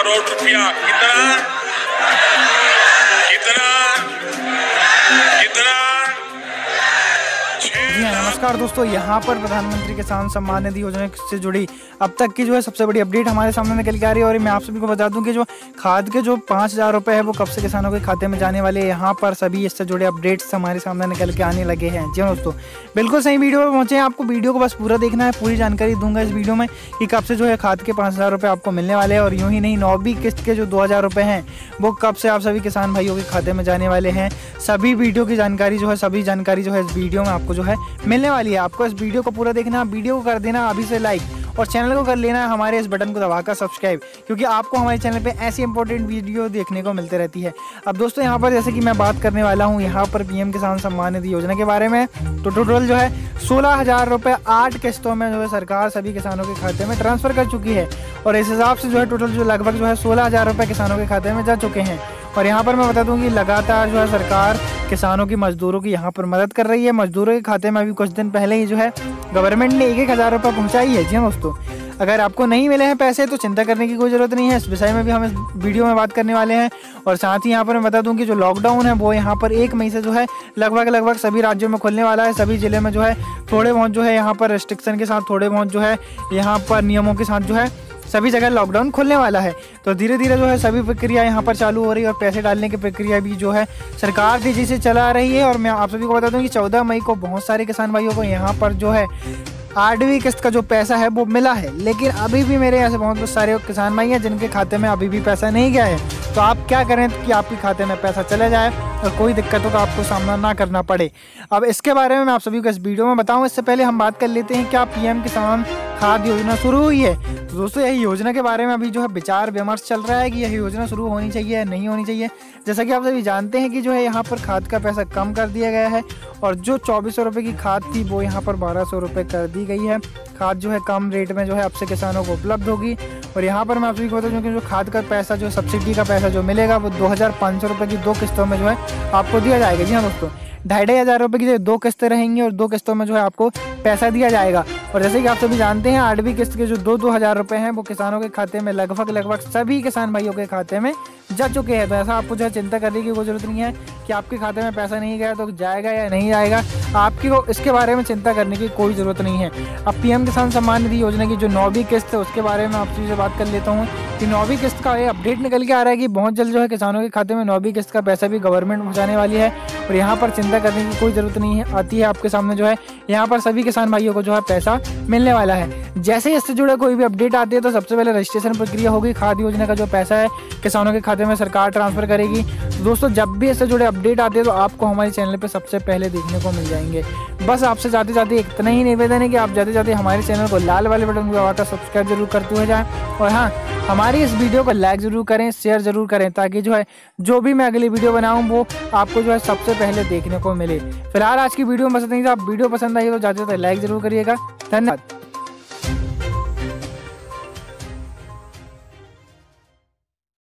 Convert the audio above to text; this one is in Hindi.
करोड़ रुपया। कितना कितना कितना जी हाँ, नमस्कार दोस्तों। यहाँ पर प्रधानमंत्री किसान सम्मान निधि योजना से जुड़ी अब तक की जो है सबसे बड़ी अपडेट हमारे सामने निकल के आ रही है। और मैं आप सभी को बता दूं कि जो खाद के जो 5,000 रुपये है वो कब से किसानों के खाते में जाने वाले हैं। यहाँ पर सभी इससे जुड़े अपडेट्स हमारे सामने निकल के आने लगे हैं। जी हाँ दोस्तों, बिल्कुल सही वीडियो पर पहुँचे हैं। आपको वीडियो को बस पूरा देखना है, पूरी जानकारी दूंगा इस वीडियो में कि कब से जो है खाद के 5,000 रुपये आपको मिलने वाले हैं। और यूँ ही नहीं, 9वीं किस्त के जो 2,000 रुपये हैं वो कब से आप सभी किसान भाइयों के खाते में जाने वाले हैं। सभी वीडियो की जानकारी जो है, सभी जानकारी जो है इस वीडियो में आपको जो है मिलने वाली है। आपको इस वीडियो को पूरा देखना, वीडियो को कर देना अभी से लाइक और चैनल को कर लेना है हमारे इस बटन को दबाकर सब्सक्राइब, क्योंकि आपको हमारे चैनल पे ऐसी इंपॉर्टेंट वीडियो देखने को मिलती रहती है। अब दोस्तों यहाँ पर जैसे कि मैं बात करने वाला हूँ यहाँ पर पीएम किसान सम्मान निधि योजना के बारे में। तो टोटल जो है 16,000 रुपये 8 किस्तों में जो है सरकार सभी किसानों के खाते में ट्रांसफर कर चुकी है। और इस हिसाब से जो है टोटल जो लगभग जो है 16,000 रुपये किसानों के खाते में जा चुके हैं। और यहाँ पर मैं बता दूं कि लगातार जो है सरकार किसानों की, मजदूरों की यहाँ पर मदद कर रही है। मजदूरों के खाते में अभी कुछ दिन पहले ही जो है गवर्नमेंट ने 1,000 रुपये पहुँचाई है। जी हाँ दोस्तों, अगर आपको नहीं मिले हैं पैसे तो चिंता करने की कोई ज़रूरत नहीं है। इस विषय में भी हम इस वीडियो में बात करने वाले हैं। और साथ ही यहाँ पर मैं बता दूं कि जो लॉकडाउन है वो यहाँ पर 1 मई से जो है लगभग सभी राज्यों में खुलने वाला है। सभी जिले में जो है थोड़े बहुत जो है यहाँ पर रिस्ट्रिक्शन के साथ, थोड़े बहुत जो है यहाँ पर नियमों के साथ जो है सभी जगह लॉकडाउन खुलने वाला है। तो धीरे धीरे जो है सभी प्रक्रिया यहाँ पर चालू हो रही है और पैसे डालने की प्रक्रिया भी जो है सरकार तेजी से चला रही है। और मैं आप सभी को बता दूं कि 14 मई को बहुत सारे किसान भाइयों को यहाँ पर जो है 8वीं किस्त का जो पैसा है वो मिला है। लेकिन अभी भी मेरे ऐसे बहुत सारे किसान भाई हैं जिनके खाते में अभी भी पैसा नहीं गया है। तो आप क्या करें कि आपके खाते में पैसा चले जाए और कोई दिक्कतों का आपको सामना ना करना पड़े। अब इसके बारे में मैं आप सभी को इस वीडियो में बताऊं। इससे पहले हम बात कर लेते हैं क्या पीएम किसान खाद योजना शुरू हुई है। तो दोस्तों यही योजना के बारे में अभी जो है विचार विमर्श चल रहा है कि यह योजना शुरू होनी चाहिए या नहीं होनी चाहिए। जैसा कि आप सभी जानते हैं कि जो है यहाँ पर खाद का पैसा कम कर दिया गया है और जो 2,400 रुपये की खाद थी वो यहाँ पर 1,200 रुपये कर दी गई है। खाद जो है कम रेट में जो है अब से किसानों को उपलब्ध होगी। और यहाँ पर मैं आप सभी को बता दूं कि जो खाद का पैसा, जो सब्सिडी का पैसा जो मिलेगा वो 2,500 रुपये की 2 किस्तों में जो है आपको दिया जाएगा। जी हाँ दोस्तों, 2,500 रुपये की जो 2 किस्तें रहेंगी और 2 किस्तों में जो है आपको पैसा दिया जाएगा। और जैसे कि आप सभी जानते हैं 8वीं किस्त के जो 2-2 हज़ार रुपये हैं वो किसानों के खाते में लगभग सभी किसान भाइयों के खाते में जा चुके हैं। तो ऐसा आपको जो है चिंता करने की कोई ज़रूरत नहीं है कि आपके खाते में पैसा नहीं गया तो जाएगा या नहीं जाएगा। आपकी को इसके बारे में चिंता करने की कोई ज़रूरत नहीं है। अब पीएम किसान सम्मान निधि योजना की जो 9वीं किस्त है उसके बारे में आपसे जो बात कर लेता हूँ कि 9वीं किस्त का ये अपडेट निकल के आ रहा है कि बहुत जल्द जो है किसानों के खाते में 9वीं किस्त का पैसा भी गवर्नमेंट पहुँचाने वाली है। और यहाँ पर चिंता करने की कोई ज़रूरत नहीं है आती है। आपके सामने जो है यहाँ पर सभी किसान भाइयों को जो है पैसा मिलने वाला है। जैसे ही इससे जुड़े कोई भी अपडेट आती है तो सबसे पहले रजिस्ट्रेशन प्रक्रिया होगी। खाद योजना का जो पैसा है किसानों के खाते में सरकार ट्रांसफर करेगी। तो दोस्तों जब भी इससे जुड़े अपडेट आते हैं तो आपको हमारे चैनल पे सबसे पहले देखने को मिल जाएंगे। बस आपसे जाते जाते इतना ही निवेदन है कि आप जाते जाते हमारे चैनल को लाल वाले बटन को दबाकर सब्सक्राइब जरूर करते हुए जाएं। और हाँ, हमारी इस वीडियो को लाइक ज़रूर करें, शेयर ज़रूर करें, ताकि जो है जो भी मैं अगली वीडियो बनाऊँ वो आपको जो है सबसे पहले देखने को मिले। फिलहाल आज की वीडियो में बस इतना ही था। वीडियो पसंद आई तो जाते जाते लाइक ज़रूर करिएगा। धन्यवाद।